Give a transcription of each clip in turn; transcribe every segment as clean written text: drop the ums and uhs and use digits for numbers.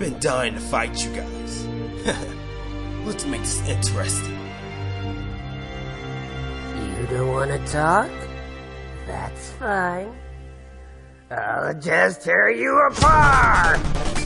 been dying to fight you guys. Let's make this interesting. You don't want to talk? That's fine. I'll just tear you apart!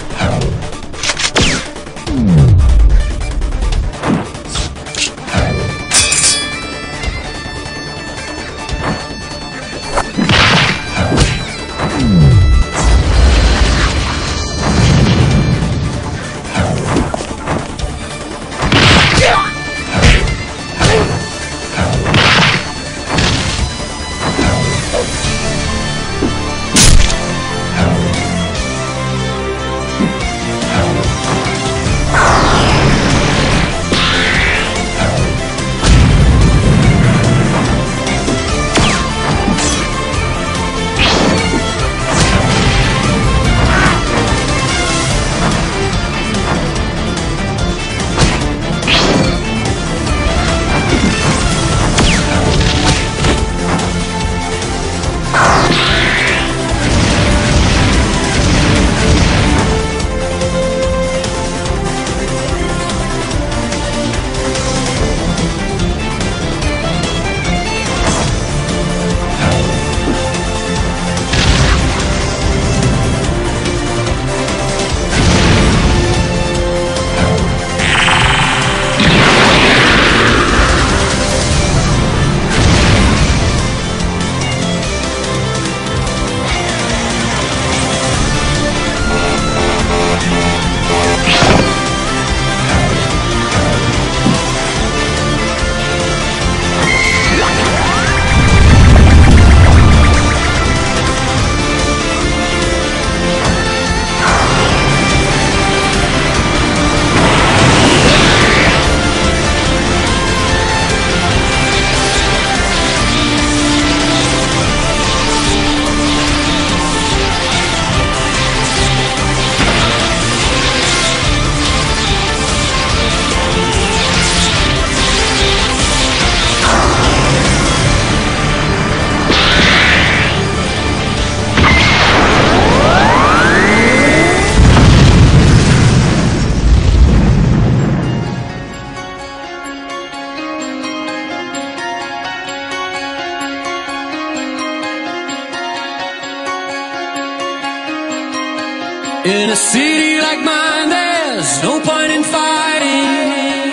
In a city like mine, there's no point in fighting.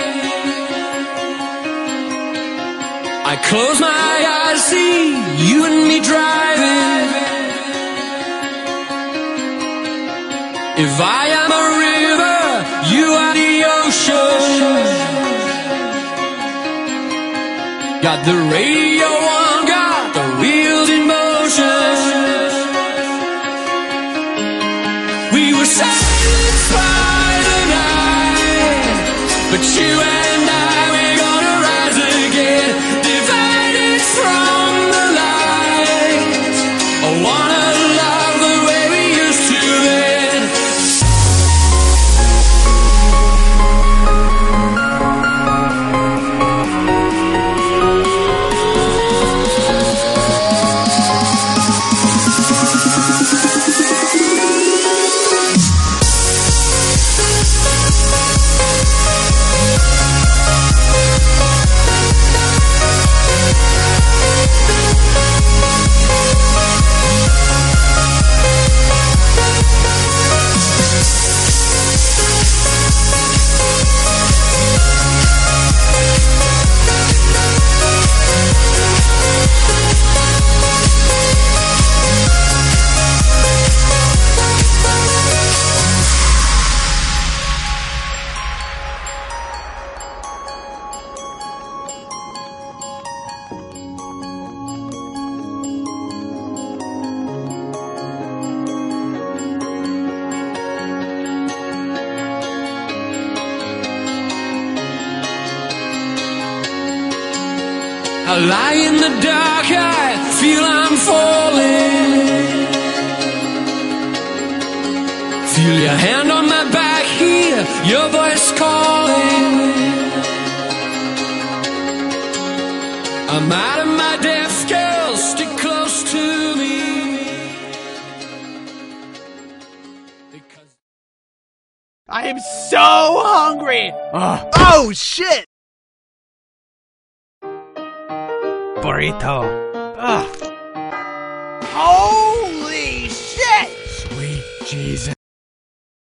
I close my eyes, see you and me driving. If I am a river, you are the ocean. Got the radio on, got the wheels in motion. We were saved by the night, but you and I, we're gonna rise again, divided from the light. I wanna love the way we used to then. I lie in the dark, I feel I'm falling. Feel your hand on my back, hear your voice calling. I'm out of my depth, girl, stick close to me. I am so hungry! Oh, shit! Burrito. Ugh. Holy shit! Sweet Jesus.